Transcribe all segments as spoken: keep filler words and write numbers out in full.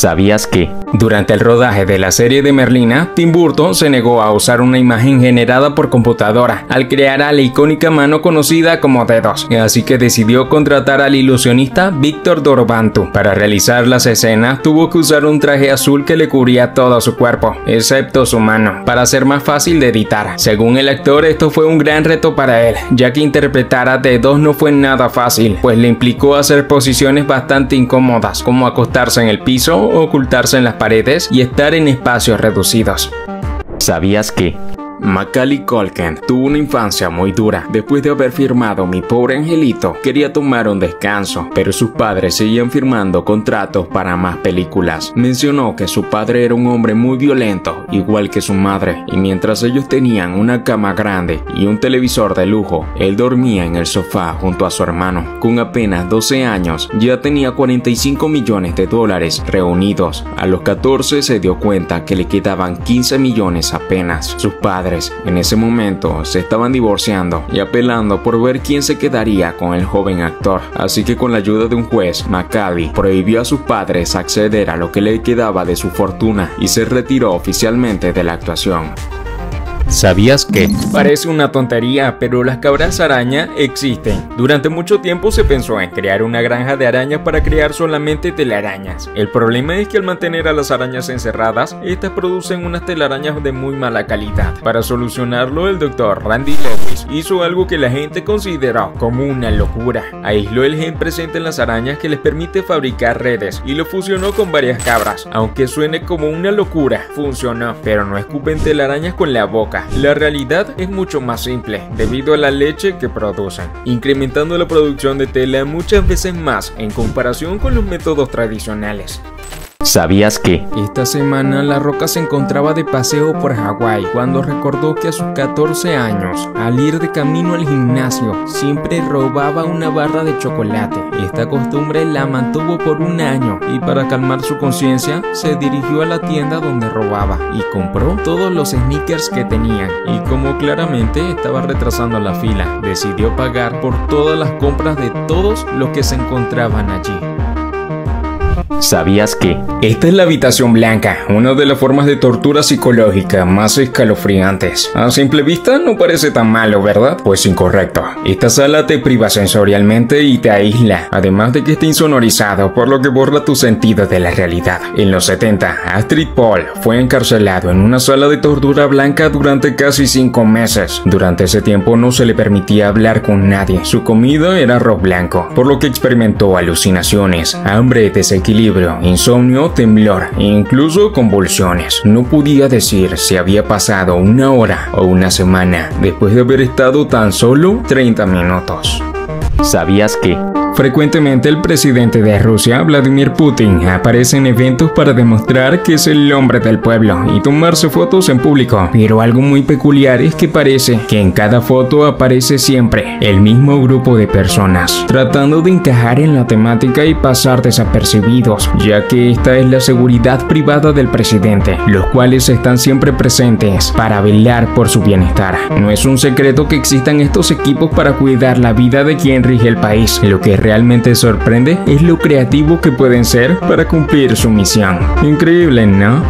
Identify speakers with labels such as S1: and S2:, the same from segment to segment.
S1: ¿Sabías que? Durante el rodaje de la serie de Merlina, Tim Burton se negó a usar una imagen generada por computadora al crear a la icónica mano conocida como dedos, así que decidió contratar al ilusionista Victor Dorobantu. Para realizar las escenas tuvo que usar un traje azul que le cubría todo su cuerpo, excepto su mano, para ser más fácil de editar. Según el actor, esto fue un gran reto para él, ya que interpretar a dedos no fue nada fácil, pues le implicó hacer posiciones bastante incómodas, como acostarse en el piso, ocultarse en las paredes y estar en espacios reducidos. ¿Sabías que? Macaulay Culkin tuvo una infancia muy dura. Después de haber firmado Mi Pobre Angelito, quería tomar un descanso, pero sus padres seguían firmando contratos para más películas. Mencionó que su padre era un hombre muy violento, igual que su madre, y mientras ellos tenían una cama grande y un televisor de lujo, él dormía en el sofá junto a su hermano. Con apenas doce años, ya tenía cuarenta y cinco millones de dólares reunidos. A los catorce se dio cuenta que le quedaban quince millones apenas. Sus padres en ese momento se estaban divorciando y apelando por ver quién se quedaría con el joven actor, así que con la ayuda de un juez, Macaulay prohibió a sus padres acceder a lo que le quedaba de su fortuna y se retiró oficialmente de la actuación. ¿Sabías que? Parece una tontería, pero las cabras araña existen. Durante mucho tiempo se pensó en crear una granja de arañas para crear solamente telarañas. El problema es que al mantener a las arañas encerradas, estas producen unas telarañas de muy mala calidad. Para solucionarlo, el doctor Randy Lewis hizo algo que la gente consideró como una locura. Aisló el gen presente en las arañas que les permite fabricar redes y lo fusionó con varias cabras. Aunque suene como una locura, funcionó, pero no escupen telarañas con la boca. La realidad es mucho más simple, debido a la leche que producen, incrementando la producción de tela muchas veces más en comparación con los métodos tradicionales. ¿Sabías que? Esta semana La Roca se encontraba de paseo por Hawái cuando recordó que a sus catorce años, al ir de camino al gimnasio, siempre robaba una barra de chocolate. Esta costumbre la mantuvo por un año y para calmar su conciencia se dirigió a la tienda donde robaba y compró todos los sneakers que tenían. Y como claramente estaba retrasando la fila, decidió pagar por todas las compras de todos los que se encontraban allí. ¿Sabías que? Esta es la habitación blanca, una de las formas de tortura psicológica más escalofriantes. A simple vista no parece tan malo, ¿verdad? Pues incorrecto. Esta sala te priva sensorialmente y te aísla, además de que está insonorizado, por lo que borra tu sentido de la realidad. En los setenta, Astrid Paul fue encarcelado en una sala de tortura blanca durante casi cinco meses. Durante ese tiempo no se le permitía hablar con nadie. Su comida era arroz blanco, por lo que experimentó alucinaciones, hambre, desequilibrio, insomnio, temblor e incluso convulsiones. No podía decir si había pasado una hora o una semana después de haber estado tan solo treinta minutos. ¿Sabías que? Frecuentemente el presidente de Rusia, Vladimir Putin, aparece en eventos para demostrar que es el hombre del pueblo y tomarse fotos en público. Pero algo muy peculiar es que parece que en cada foto aparece siempre el mismo grupo de personas, tratando de encajar en la temática y pasar desapercibidos, ya que esta es la seguridad privada del presidente, los cuales están siempre presentes para velar por su bienestar. No es un secreto que existan estos equipos para cuidar la vida de quien rige el país, lo que realmente sorprende es lo creativo que pueden ser para cumplir su misión. Increíble, ¿no?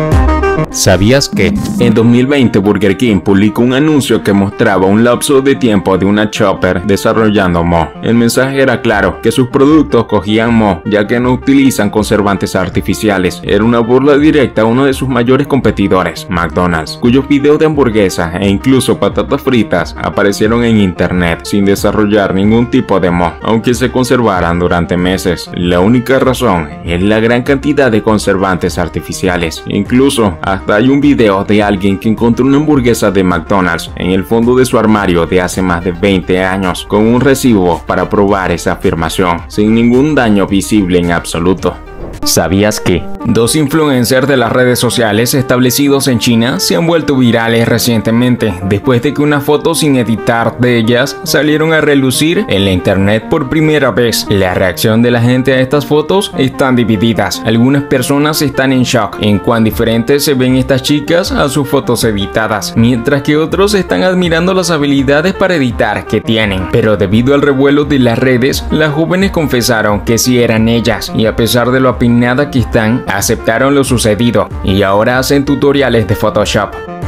S1: ¿Sabías que? En dos mil veinte Burger King publicó un anuncio que mostraba un lapso de tiempo de una Chopper desarrollando moho. El mensaje era claro, que sus productos cogían moho, ya que no utilizan conservantes artificiales. Era una burla directa a uno de sus mayores competidores, McDonald's, cuyos videos de hamburguesas e incluso patatas fritas aparecieron en internet sin desarrollar ningún tipo de moho, aunque se conservaran durante meses. La única razón es la gran cantidad de conservantes artificiales. Incluso hasta hay un video de alguien que encontró una hamburguesa de McDonald's en el fondo de su armario de hace más de veinte años, con un recibo para probar esa afirmación, sin ningún daño visible en absoluto. ¿Sabías que? Dos influencers de las redes sociales establecidos en China se han vuelto virales recientemente, después de que unas fotos sin editar de ellas salieron a relucir en la internet por primera vez. La reacción de la gente a estas fotos están divididas. Algunas personas están en shock en cuán diferentes se ven estas chicas a sus fotos editadas, mientras que otros están admirando las habilidades para editar que tienen. Pero debido al revuelo de las redes, las jóvenes confesaron que sí eran ellas, y a pesar de lo opinado indignada que están, aceptaron lo sucedido y ahora hacen tutoriales de Photoshop.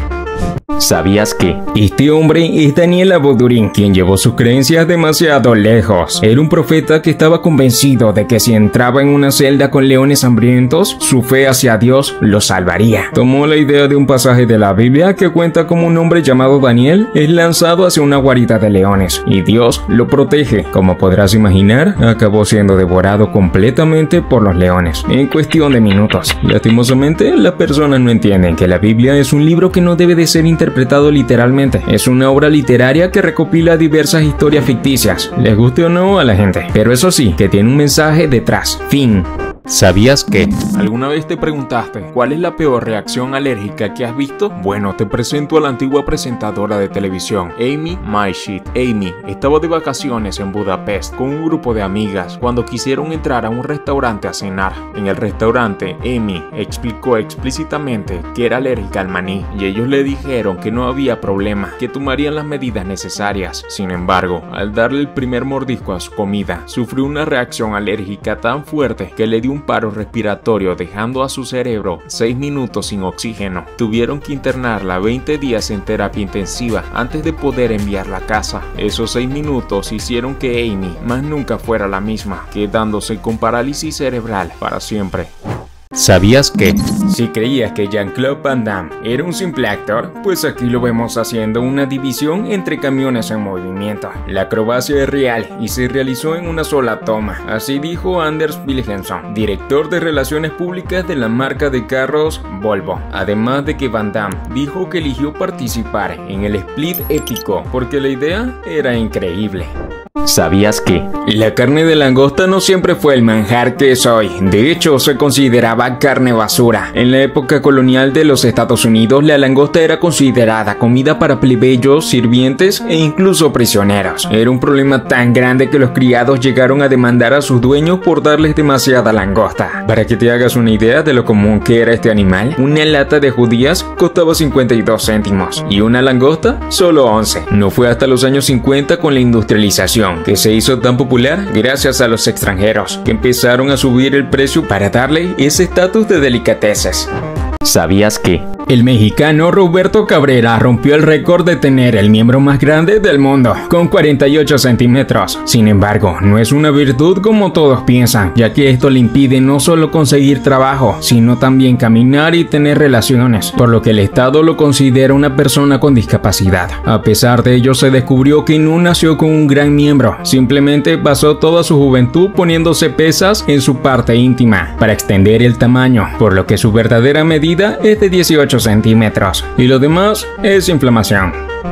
S1: ¿Sabías que? Este hombre es Daniel Aboudin, quien llevó sus creencias demasiado lejos. Era un profeta que estaba convencido de que si entraba en una celda con leones hambrientos, su fe hacia Dios lo salvaría. Tomó la idea de un pasaje de la Biblia que cuenta cómo un hombre llamado Daniel es lanzado hacia una guarida de leones y Dios lo protege. Como podrás imaginar, acabó siendo devorado completamente por los leones en cuestión de minutos. Lastimosamente, las personas no entienden que la Biblia es un libro que no debe de ser interpretado interpretado literalmente. Es una obra literaria que recopila diversas historias ficticias, les guste o no a la gente, pero eso sí, que tiene un mensaje detrás. Fin. ¿Sabías que? ¿Alguna vez te preguntaste cuál es la peor reacción alérgica que has visto? Bueno, te presento a la antigua presentadora de televisión, Amy Myshit. Amy estaba de vacaciones en Budapest con un grupo de amigas cuando quisieron entrar a un restaurante a cenar. En el restaurante, Amy explicó explícitamente que era alérgica al maní y ellos le dijeron que no había problema, que tomarían las medidas necesarias. Sin embargo, al darle el primer mordisco a su comida, sufrió una reacción alérgica tan fuerte que le dio un paro respiratorio, dejando a su cerebro seis minutos sin oxígeno. Tuvieron que internarla veinte días en terapia intensiva antes de poder enviarla a casa. Esos seis minutos hicieron que Amy más nunca fuera la misma, quedándose con parálisis cerebral para siempre. ¿Sabías que? Si creías que Jean-Claude Van Damme era un simple actor, pues aquí lo vemos haciendo una división entre camiones en movimiento. La acrobacia es real y se realizó en una sola toma, así dijo Anders Wilhelmsson, director de relaciones públicas de la marca de carros Volvo. Además de que Van Damme dijo que eligió participar en el split épico porque la idea era increíble. ¿Sabías que? La carne de langosta no siempre fue el manjar que es hoy. De hecho, se consideraba carne basura. En la época colonial de los Estados Unidos, la langosta era considerada comida para plebeyos, sirvientes e incluso prisioneros. Era un problema tan grande que los criados llegaron a demandar a sus dueños por darles demasiada langosta. Para que te hagas una idea de lo común que era este animal, una lata de judías costaba cincuenta y dos céntimos y una langosta solo once. No fue hasta los años cincuenta con la industrialización que se hizo tan popular gracias a los extranjeros, que empezaron a subir el precio para darle ese estatus de delicateces. ¿Sabías que? El mexicano Roberto Cabrera rompió el récord de tener el miembro más grande del mundo, con cuarenta y ocho centímetros. Sin embargo, no es una virtud como todos piensan, ya que esto le impide no solo conseguir trabajo, sino también caminar y tener relaciones, por lo que el Estado lo considera una persona con discapacidad. A pesar de ello, se descubrió que no nació con un gran miembro, simplemente pasó toda su juventud poniéndose pesas en su parte íntima para extender el tamaño, por lo que su verdadera medida es de dieciocho centímetros y lo demás es inflamación.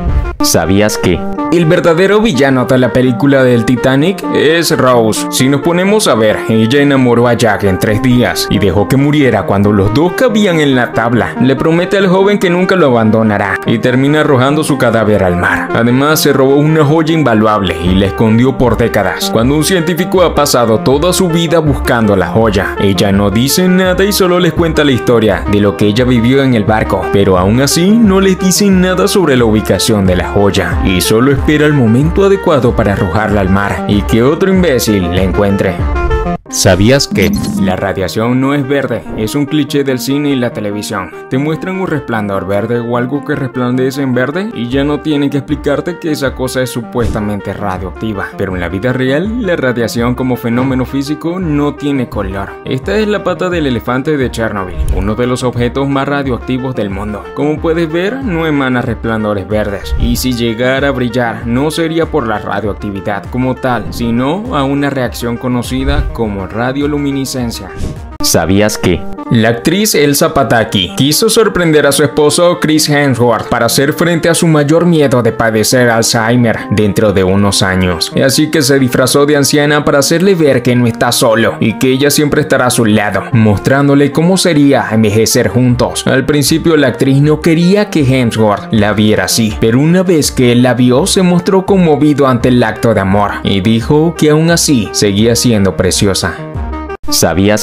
S1: ¿Sabías que? El verdadero villano de la película del Titanic es Rose. Si nos ponemos a ver, ella enamoró a Jack en tres días y dejó que muriera cuando los dos cabían en la tabla. Le promete al joven que nunca lo abandonará y termina arrojando su cadáver al mar. Además, se robó una joya invaluable y la escondió por décadas. Cuando un científico ha pasado toda su vida buscando la joya, ella no dice nada y solo les cuenta la historia de lo que ella vivió en el barco, pero aún así no les dice nada sobre la ubicación de la joya y solo espera el momento adecuado para arrojarla al mar y que otro imbécil la encuentre. ¿Sabías que? La radiación no es verde, es un cliché del cine y la televisión. Te muestran un resplandor verde o algo que resplandece en verde y ya no tienen que explicarte que esa cosa es supuestamente radioactiva. Pero en la vida real, la radiación como fenómeno físico no tiene color. Esta es la pata del elefante de Chernobyl, uno de los objetos más radioactivos del mundo. Como puedes ver, no emana resplandores verdes. Y si llegara a brillar, no sería por la radioactividad como tal, sino a una reacción conocida como radioluminiscencia. ¿Sabías que? La actriz Elsa Pataky quiso sorprender a su esposo Chris Hemsworth para hacer frente a su mayor miedo de padecer Alzheimer dentro de unos años. Así que se disfrazó de anciana para hacerle ver que no está solo y que ella siempre estará a su lado, mostrándole cómo sería envejecer juntos. Al principio la actriz no quería que Hemsworth la viera así, pero una vez que él la vio se mostró conmovido ante el acto de amor y dijo que aún así seguía siendo preciosa. ¿Sabías que?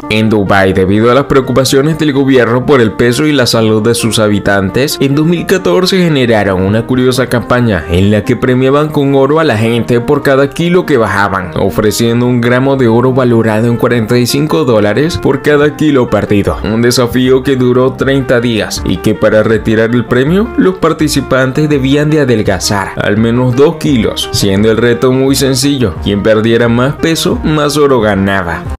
S1: En Dubái, debido a las preocupaciones del gobierno por el peso y la salud de sus habitantes, en dos mil catorce generaron una curiosa campaña en la que premiaban con oro a la gente por cada kilo que bajaban, ofreciendo un gramo de oro valorado en cuarenta y cinco dólares por cada kilo perdido. Un desafío que duró treinta días y que para retirar el premio, los participantes debían de adelgazar al menos dos kilos, siendo el reto muy sencillo: quien perdiera más peso, más oro ganaba.